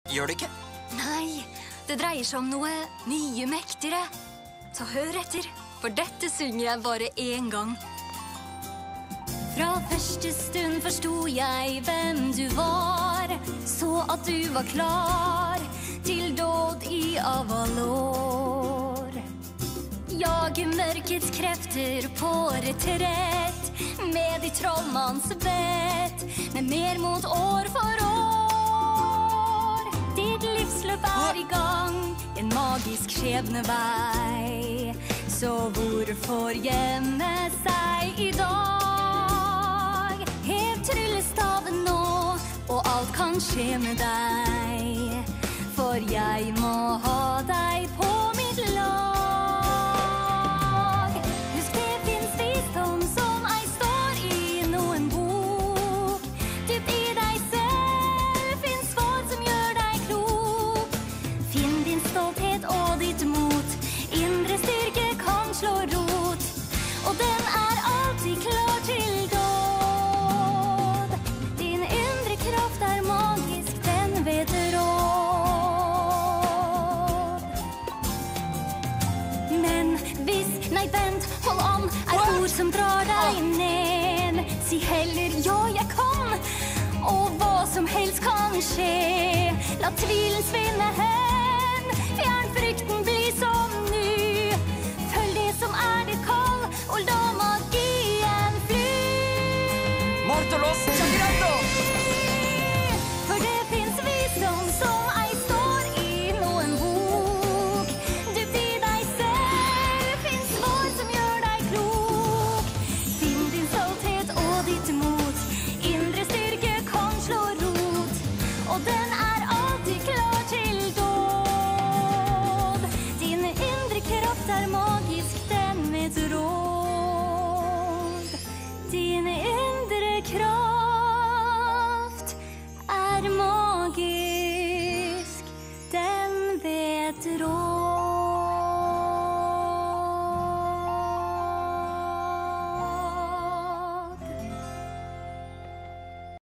gjør det ikke? Nei, det dreier seg om noe mye mektigere. Så hør etter, for dette synger jeg bare en gang. Fra første stund forstod jeg hvem du var, så at du var klar til dåd i Avalor. Jage mørkets krefter på retrett, med ditt trollmannsvett, med mer mot år for år. Ditt livsløp i gang, en magisk skjebnevei, så hvorfor gjemme seg i dag? Hev tryllestaven nå, og alt kan skje med deg, for jeg må ha deg på mitt lag. Husk det finnes visdom som ei står i noen bok. Dypt i deg selv finnes svar som gjør deg klok. Finn din stolthet og ditt mot, indre styrke kan slå rot, og den er alltid klar til dåd. Din indre kraft er magisk, den vet råd. Men hvis, nei vent, hold an, er ord som drar deg ned. Si heller ja, jeg kan, og hva som helst kan skje. La tvilen svinne hen, fjern frykten, bli som ny. Følg det som er ditt kall, og la magien fly. Mortolos, Sagrado! For det finnes visdom som ei står i noen bok. Dypt i deg selv finnes svar som gjør deg klok. Finn din stolthet og ditt mot, indre styrke kan slå rot, og den er alltid klar til dåd. Din indre kraft er magisk, den vet råd. Din indre kraft er magisk, den vet råd.